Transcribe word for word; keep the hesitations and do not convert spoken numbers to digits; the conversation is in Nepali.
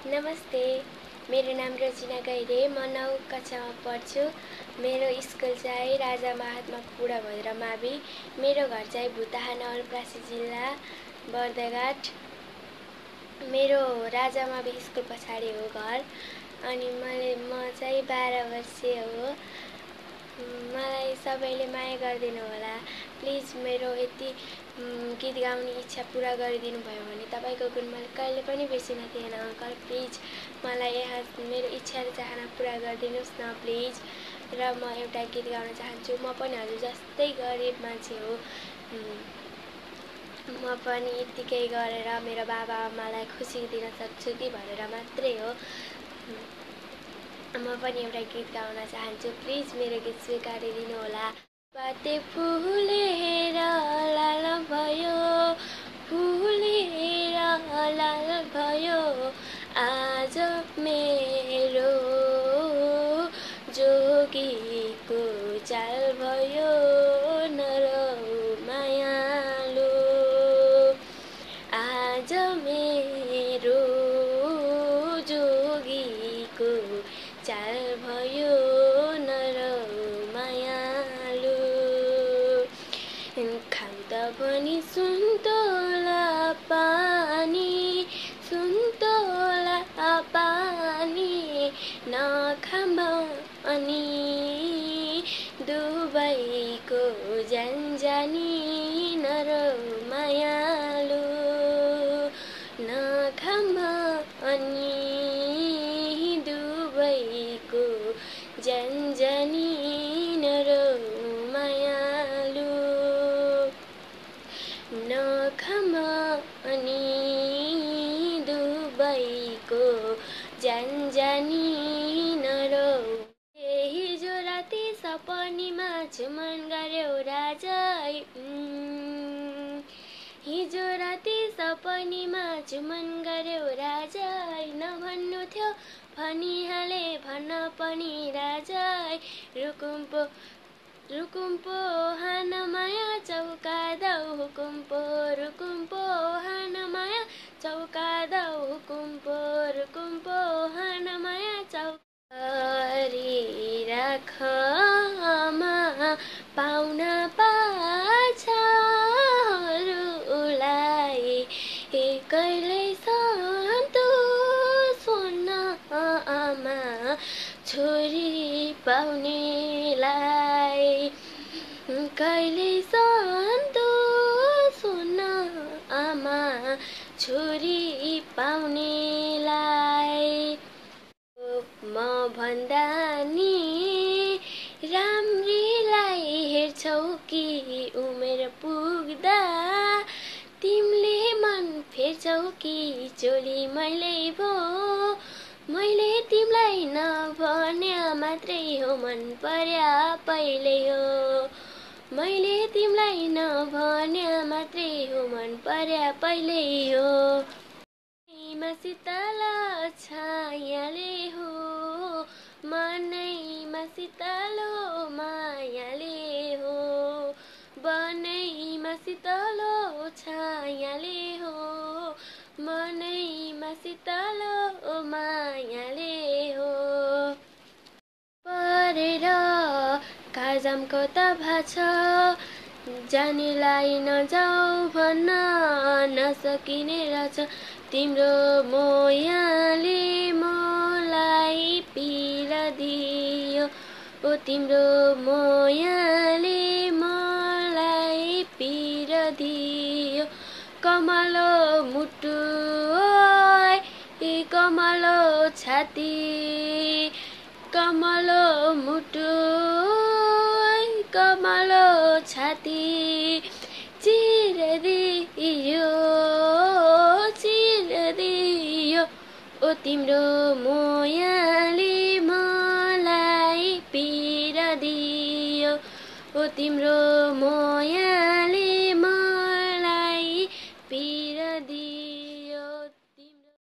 नमस्ते, मेरो नाम रचिना गैरे। म नौ कक्षामा पढ्छु। मेरो स्कुल चाहिँ राजा महात्मा पुरा भद्र मावि। मेरो घर चाहिँ भुताहा नवलपरासी जिल्ला बर्दघाट। मेरो राजा मावि स्कुल पछाडि हो घर। अनि मैले म चाहिँ बाह्र वर्षीय हो। मलाई सबैले माया गरिदिनु होला। प्लिज मेरो यति गीत गाउने इच्छा पूरा गरिदिनु भयो भने तपाईँको गुण मैले कहिले पनि बिर्सिन थिएन अङ्कल। प्लिज मलाई यहाँ मेरो इच्छा र चाहना पूरा गरिदिनुहोस् न प्लिज। र म एउटा गीत गाउन चाहन्छु। म पनि हजुर जस्तै गरिब मान्छे हो। म पनि यत्तिकै गरेर मेरो बाबा आमालाई खुसी दिन सक्छु कि भनेर मात्रै हो। म पनि एउटा गीत गाउन चाहन्छु। प्लिज मेरो गीत स्वीकारिदिनु होला। पाते फुलेर लाल भयो, फुलेर लाल भयो, आज मेरो जोगीको चाल भयो, नरौ मायालु। आज मेरो जोगीको चाल भयो, नरौ मायालु। खाउँदा पनि सुन्तोला पानी, सुन्तोला पानी, नखामा अनि दुबईको जान्जानी, नरौ मायालु। नखामा अनि दुबईको जान्जानी, नरौ मायालु। नखामा अनि दुबईको जान्जानी, नरौ। हिजो राति सपनीमा झुमन गर्यो राजा, हिजो राति सपनीमा झुमन गर्यो राजा। नभन्नु थियो भनिहाले भन्न पनि राजा। रुकुम्पो रुकुम्पो हान माया चौका दाउ हुकुम्पो, रुकुम्पो हान माया चौका दाउ हुकुम्पो, रुकुम्पो हान माया चौका। राखमा पाउना पाछाहरूलाई कहिल्यै सन्तोष हुन्न आमा छोरी पाउनेलाई, कहिल्यै सन्तोष हुन्न आमा छोरी पाउनेलाई। म भन्दा नि राम्रीलाई हेर्छौ कि उमेर पुग्दा तिमीले मन फेर्छौ कि चोली मैले भो। मैले तिमीलाई नभन्या मात्रै हो मन पर्या पहिले हो। मैले तिमीलाई नभन्या मात्रै हो मन पर्या पहिले हो। मनैमा शीतल छायाले हो, मनैमा शीतल मायाले हो, बनैमा शीतल छायाले हो, मनैमा शीतल मायाले हो। परेर काजमको तभा छ, जानेलाई नजाऊ भन्न नसकिने रहेछ। तिम्रो मोयाले मलाई पीडा दियो, ओ तिम्रो मोयाले मलाई पीडा दियो। कमलो मुटु ओइ कमलो छाती, कमलो मुटु ओइ कमलो छाती, चिरदियो चिरदियो, ओ तिम्रो मोयाले मलाई पीडा दियो, ओ तिम्रो मोया